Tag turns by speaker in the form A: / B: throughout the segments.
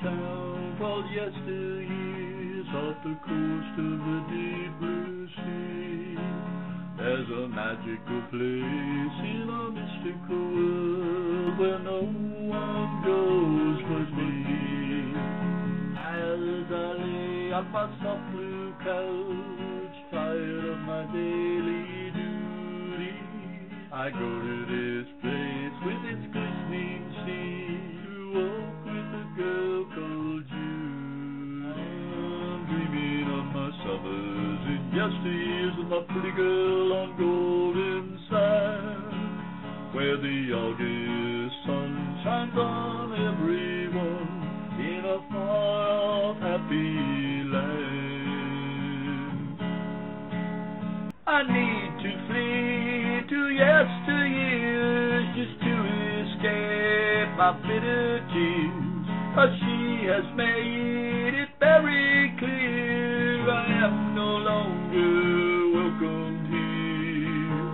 A: town called Yesteryears off the coast of the deep blue sea. There's a magical place in a mystical world where no one goes but me. As I lay on my soft blue couch, tired of my daily duty, I go to this place with its glistening sea to walk with a girl called Judy. I'm dreaming of my summers in yesteryears with my pretty girl on golden sand, where the August sun shines on everyone in a far-off happy land. I need to flee to yesteryears just to escape my bitter tears, 'cause she has made it very clear I am no longer welcomed here.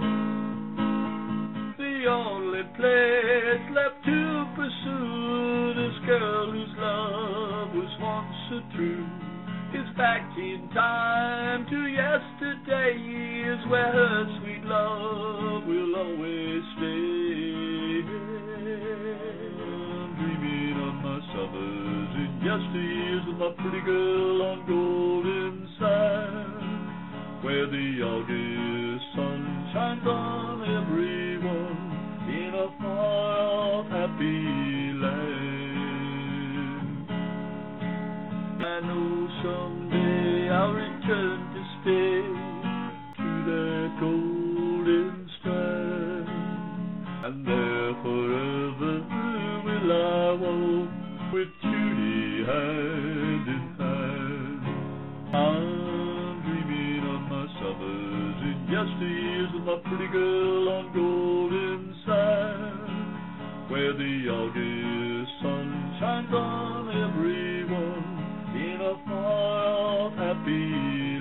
A: The only place left to pursue this girl whose love was once so true is back in time to yesterdays, where her sweet love will always stay. I'm dreaming of my summers in yesteryears with my pretty girl on golden sand, where the August sun shines on everyone in a far-off happy land. I know someday I'll return to stay to that golden strand, and there forever will I walk with Judy hand in hand. I'm dreaming of my summers in yesteryears with my pretty girl on golden sand, where the August sun shines on everyone in a far-off happy